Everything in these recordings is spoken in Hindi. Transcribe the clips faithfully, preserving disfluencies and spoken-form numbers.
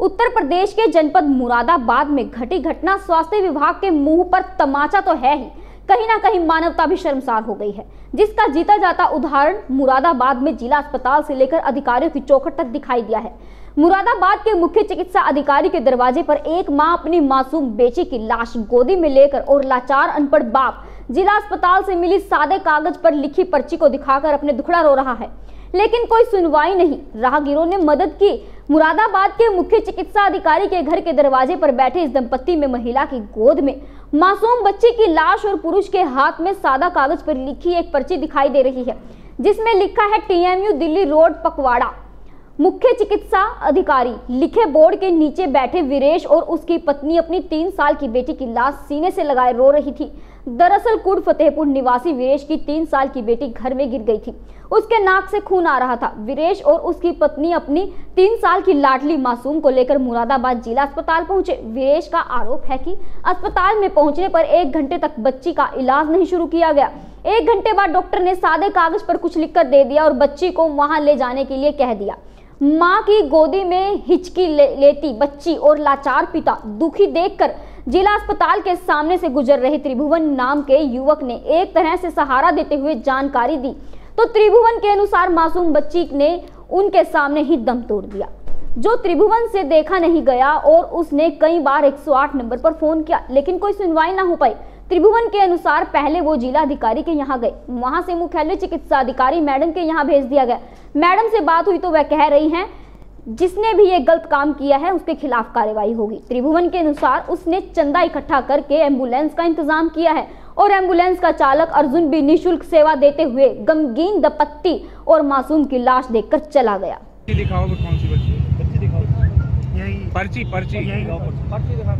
उत्तर प्रदेश के जनपद मुरादाबाद में घटी घटना स्वास्थ्य विभाग के मुंह पर तमाचा तो है ही, कहीं ना कहीं मानवता भी शर्मसार हो गई है, जिसका जीता जाता उदाहरण मुरादाबाद में जिला अस्पताल से लेकर अधिकारियों की चौखट तक दिखाई दिया है। मुरादाबाद के मुख्य चिकित्सा अधिकारी के दरवाजे पर एक मां अपनी मासूम बेटी की लाश गोदी में लेकर और लाचार अनपढ़ बाप जिला अस्पताल से मिली सादे कागज पर लिखी पर्ची को दिखाकर अपने दुखड़ा रो रहा है, लेकिन कोई सुनवाई नहीं। राहगीरों ने मदद की। मुरादाबाद के मुख्य चिकित्सा अधिकारी के घर के दरवाजे पर बैठे इस दंपत्ति में महिला की गोद में मासूम बच्ची की लाश और पुरुष के हाथ में सादा कागज पर लिखी एक पर्ची दिखाई दे रही है, जिसमें लिखा है टीएमयू दिल्ली रोड पकवाड़ा। मुख्य चिकित्सा अधिकारी लिखे बोर्ड के नीचे बैठे वीरेश और उसकी पत्नी अपनी तीन साल की बेटी की लाश सीने से लगाए रो रही थी। दरअसल कुड़ फतेहपुर निवासी वीरेश की तीन साल की बेटी घर में गिर गई थी, उसके नाक से खून आ रहा था। वीरेश और उसकी पत्नी अपनी तीन साल की लाडली मासूम को लेकर मुरादाबाद जिला अस्पताल पहुंचे। वीरेश का आरोप है कि अस्पताल में पहुंचने पर एक घंटे तक बच्ची का इलाज नहीं शुरू किया गया। एक घंटे बाद डॉक्टर ने सादे कागज पर कुछ लिखकर दे दिया और बच्ची को वहां ले जाने के लिए कह दिया। मां की गोदी में हिचकी ले, लेती बच्ची और लाचार पिता दुखी देखकर जिला अस्पताल के सामने से गुजर रहे त्रिभुवन नाम के युवक ने एक तरह से सहारा देते हुए जानकारी दी, तो त्रिभुवन के अनुसार मासूम बच्ची ने उनके सामने ही दम तोड़ दिया, जो त्रिभुवन से देखा नहीं गया और उसने कई बार एक सौ आठ नंबर पर फोन किया, लेकिन कोई सुनवाई ना हो पाई। त्रिभुवन के अनुसार पहले वो जिला अधिकारी के यहाँ गए, वहां से मुख्यालय चिकित्सा अधिकारी मैडम के यहाँ भेज दिया गया। मैडम से बात हुई तो वह कह रही हैं जिसने भी ये गलत काम किया है उसके खिलाफ कार्रवाई होगी। त्रिभुवन के अनुसार उसने चंदा इकट्ठा करके एम्बुलेंस का इंतजाम किया है और एम्बुलेंस का चालक अर्जुन भी निःशुल्क सेवा देते हुए गमगीन दंपत्ति और मासूम की लाश देखकर चला गया। दिखाओ कौन सी बच्ची? बच्ची दिखाओ। यही पर्ची पर्ची यही पर्ची दिखाओ,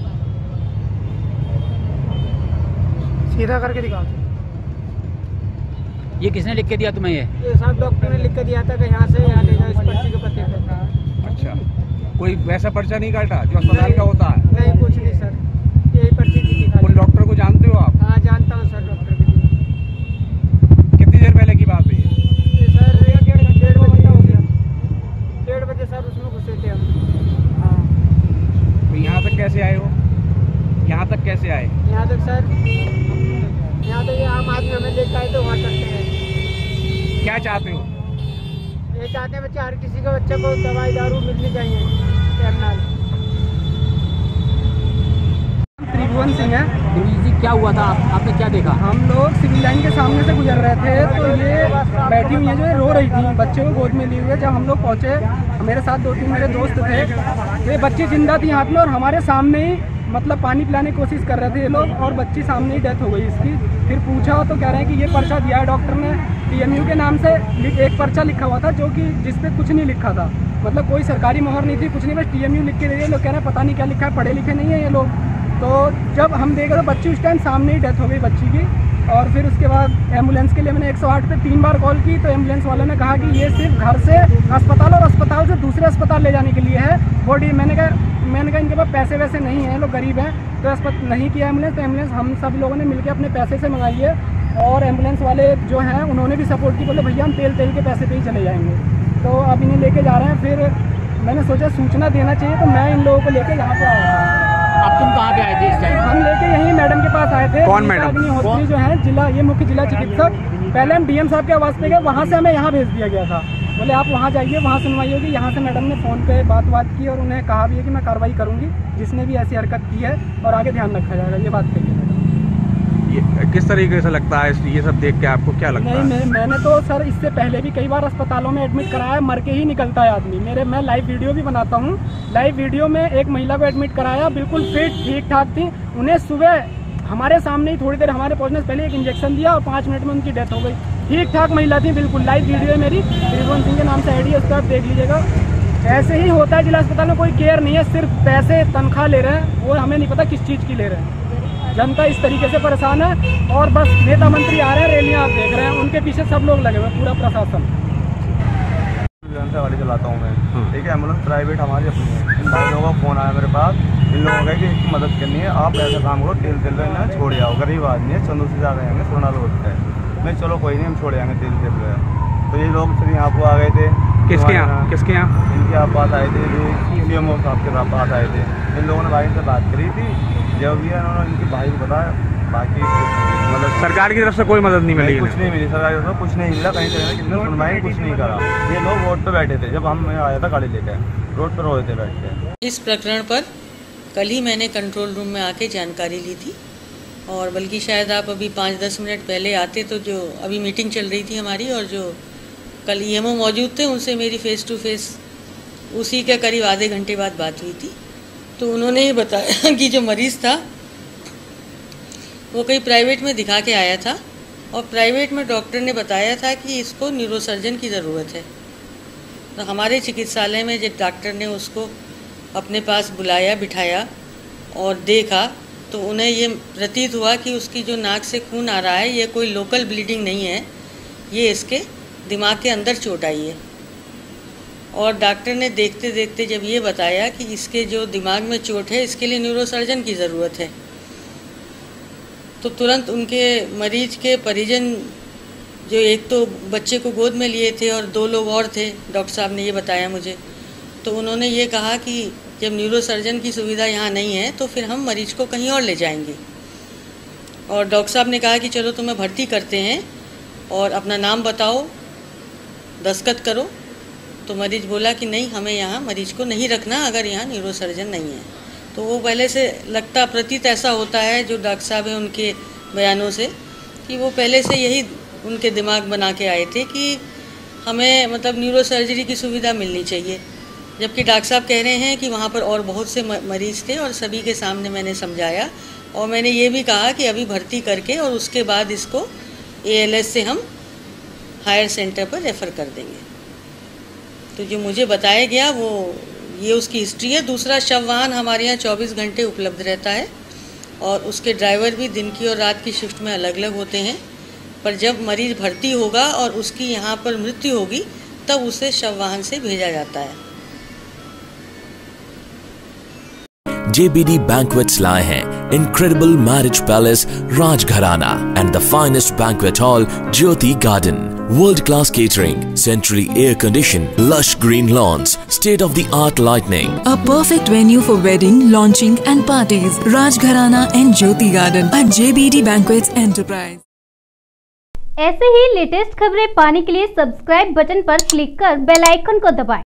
सीधा करके दिखाओ। ये किसने लिख के दिया तुम्हें? ये ये साहब डॉक्टर ने लिख के दिया था कि यहाँ से यहाँ ले जाओ इस पर्ची के पते पर। अच्छा, कोई वैसा पर्चा नहीं काटा जो अस्पताल का होता है? नहीं, कुछ नहीं सर, यही पर्ची दी थी। उन डॉक्टर को जानते हो आप? हाँ जानता हूँ सर, डॉक्टर की। कितनी देर पहले की बात है ये सर? डेढ़ डेढ़ बजे हो गया, डेढ़ बजे सर उसमें घुसे थे हम। हाँ। तो यहाँ तक कैसे आए हो? यहाँ तक कैसे आए? यहाँ तक सर, यहाँ तो ये आम आदमी हमें लेकर आए तो वहाँ सकते हैं। क्या चाहते हो? ये चाहते हैं बच्चे, हर किसी को बच्चे को दवाई दारू मिलनी चाहिए। टर्मिनल त्रिभुवन सिंह है। त्रिभुवन जी, क्या हुआ था? आप, आपने क्या देखा? हम लोग सिविल लाइन के सामने से गुजर रहे थे तो ये बैठी हुई है जो रो रही थी, बच्चे को गोद में लिए हुए। जब हम लोग पहुँचे, मेरे साथ दो तीन मेरे दोस्त थे, तो ये बच्ची जिंदा थी हाथ में और हमारे सामने ही मतलब पानी पिलाने की कोशिश कर रहे थे ये लोग, और बच्ची सामने ही डेथ हो गई इसकी। फिर पूछा तो कह रहे हैं कि ये पर्चा दिया है डॉक्टर ने टीएमयू के नाम से, एक पर्चा लिखा हुआ था जो कि जिस पे कुछ नहीं लिखा था, मतलब कोई सरकारी मोहर नहीं थी, कुछ नहीं, बस टीएमयू लिख के दे दिए। लोग कह रहे हैं पता नहीं क्या लिखा है, पढ़े लिखे नहीं है ये लोग। तो जब हम देख रहे तो बच्ची उस टाइम सामने ही डेथ हो गई बच्ची की। और फिर उसके बाद एम्बुलेंस के लिए मैंने एक सौ आठ पे तीन बार कॉल की तो एम्बुलेंस वालों ने कहा कि ये सिर्फ घर से अस्पताल और अस्पताल से दूसरे अस्पताल ले जाने के लिए है बॉडी। मैंने कहा मैंने कहा इनके पास पैसे वैसे नहीं हैं, लोग गरीब हैं, तो अस्पताल नहीं किया एम्बुलेंस। तो एम्बुलेंस हम सब लोगों ने मिलकर अपने पैसे से मंगाई है और एम्बुलेंस वाले जो हैं उन्होंने भी सपोर्ट की, बोले भैया हम तेल तेल के पैसे पे ही चले जाएंगे। तो अब इन्हें लेके जा रहे हैं। फिर मैंने सोचा सूचना देना चाहिए तो मैं इन लोगों को लेकर यहाँ पे आया। अब तुम कहाँ पे आए थे इस टाइम? हम लेके यहीं मैडम के पास आए थे। कौन मैडम? अग्निहोत्री जो है जिला, ये मुख्य जिला चिकित्सक। पहले हम डीएम साहब के आवास पे गए, वहाँ से हमें यहाँ भेज दिया गया था, बोले आप वहाँ जाइए, वहाँ सुनवाई होगी। यहाँ से मैडम ने फ़ोन पे बात बात की और उन्हें कहा भी है कि मैं कार्रवाई करूँगी जिसने भी ऐसी हरकत की है और आगे ध्यान रखा जाएगा, ये बात कही है। ये किस तरीके से लगता है ये सब देख के, आपको क्या लगता नहीं, है? मैं, मैंने तो सर इससे पहले भी कई बार अस्पतालों में एडमिट कराया, मर के ही निकलता है आदमी। मेरे मैं लाइव वीडियो भी बनाता हूँ। लाइव वीडियो में एक महिला को एडमिट कराया, बिल्कुल फिट ठीक ठाक थी, उन्हें सुबह हमारे सामने ही थोड़ी देर हमारे पहुँचने से पहले एक इंजेक्शन दिया और पाँच मिनट में उनकी डेथ हो गई। ठीक ठाक महिला थी बिल्कुल। लाइव वीडियो है मेरी, त्रिभुवन सिंह के नाम से आई डी है, उसको आप देख लीजिएगा। ऐसे ही होता है जिला अस्पताल में, कोई केयर नहीं है, सिर्फ पैसे तनख्वाह ले रहे हैं, वो हमें नहीं पता किस चीज़ की ले रहे हैं। जनता इस तरीके से परेशान है और बस नेता मंत्री आ रहे हैं, रैलियां आप देख रहे हैं, उनके पीछे सब लोग लगे हुए, पूरा प्रशासन। एम्बुलेंस वाली चलाता हूँ मैं, ठीक है। एम्बुलेंस प्राइवेट हमारी अपनी है। इन भाई लोगों का फ़ोन आया मेरे पास, इन लोगों का कि एक मदद करनी है, आप ऐसा काम करो, तेल तेल का इन्हें छोड़ आओ, गरीब आदमी है, चंदू से जा रहे हैं, सोना रोड है। मैं चलो कोई नहीं, हम छोड़ आएंगे तेल तेल का। तो ये लोग फिर यहाँ को आ गए थे, किसके यहाँ किसके यहाँ इनके आप पास आए थे, सीएमओ साहब के पास आए थे। इन लोगों ने भाई से बात करी थी, जब भी इन्होंने इनके भाई को बताया, बाकी मतलब सरकार की तरफ से कोई मदद नहीं मिली? कुछ नहीं मिली सरकार की तरफ से, कुछ नहीं मिला कहीं से, किसी ने सुनवाई कुछ नहीं करा। ये लोग रोड पे बैठे थे, जब हम आया था गाड़ी लेकर, रोड पर रो रहे थे बैठ के। इस प्रकरण पर कल ही मैंने कंट्रोल रूम में आके जानकारी ली थी, और बल्कि शायद आप अभी पाँच दस मिनट पहले आते तो जो अभी मीटिंग चल रही थी हमारी, और जो कल ईएमओ मौजूद थे उनसे मेरी फ़ेस टू फेस उसी के करीब आधे घंटे बाद बात हुई थी। तो उन्होंने ये बताया कि जो मरीज़ था वो कहीं प्राइवेट में दिखा के आया था, और प्राइवेट में डॉक्टर ने बताया था कि इसको न्यूरोसर्जन की ज़रूरत है। तो हमारे चिकित्सालय में जब डॉक्टर ने उसको अपने पास बुलाया, बिठाया और देखा, तो उन्हें ये प्रतीत हुआ कि उसकी जो नाक से खून आ रहा है ये कोई लोकल ब्लीडिंग नहीं है, ये इसके दिमाग के अंदर चोट आई है। और डॉक्टर ने देखते देखते जब ये बताया कि इसके जो दिमाग में चोट है इसके लिए न्यूरोसर्जन की ज़रूरत है, तो तुरंत उनके मरीज के परिजन, जो एक तो बच्चे को गोद में लिए थे और दो लोग और थे, डॉक्टर साहब ने ये बताया मुझे, तो उन्होंने ये कहा कि जब न्यूरोसर्जन की सुविधा यहाँ नहीं है तो फिर हम मरीज को कहीं और ले जाएंगे। और डॉक्टर साहब ने कहा कि चलो तुम्हें भर्ती करते हैं और अपना नाम बताओ, दस्तखत करो। तो मरीज बोला कि नहीं, हमें यहाँ मरीज को नहीं रखना अगर यहाँ न्यूरोसर्जन नहीं है। तो वो पहले से लगता प्रतीत ऐसा होता है, जो डॉक्टर साहब हैं उनके बयानों से, कि वो पहले से यही उनके दिमाग बना के आए थे कि हमें मतलब न्यूरो सर्जरी की सुविधा मिलनी चाहिए। जबकि डॉक्टर साहब कह रहे हैं कि वहाँ पर और बहुत से मरीज़ थे और सभी के सामने मैंने समझाया, और मैंने ये भी कहा कि अभी भर्ती करके और उसके बाद इसको एएलएस से हम हायर सेंटर पर रेफ़र कर देंगे। तो जो मुझे बताया गया वो ये उसकी हिस्ट्री है। दूसरा, शव वाहन हमारे यहाँ चौबीस घंटे उपलब्ध रहता है, और उसके ड्राइवर भी दिन की और रात की शिफ्ट में अलग अलग होते हैं। पर जब मरीज़ भर्ती होगा और उसकी यहाँ पर मृत्यु होगी तब उसे शव वाहन से भेजा जाता है। J B D Banquets लाए हैं Incredible Marriage Palace Rajgharana and the finest banquet hall Jyoti Garden. World-class catering, centrally air-conditioned, lush green lawns, state-of-the-art lighting. A perfect venue for wedding, launching and parties. Rajgharana and Jyoti Garden at J B D Banquets Enterprise. ऐसे ही लेटेस्ट खबरें पाने के लिए सब्सक्राइब बटन पर क्लिक कर बेल आइकन को दबाएं।